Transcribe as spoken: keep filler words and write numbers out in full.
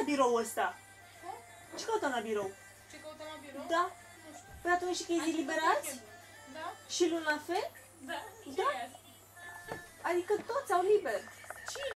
biroul ăsta? Ce căutăm la birou? Ce căutăm la birou? Da. Nu știu. Păi atunci și chestii liberați? Da? Și luni la fel? Da. Da? Adică toți au liber.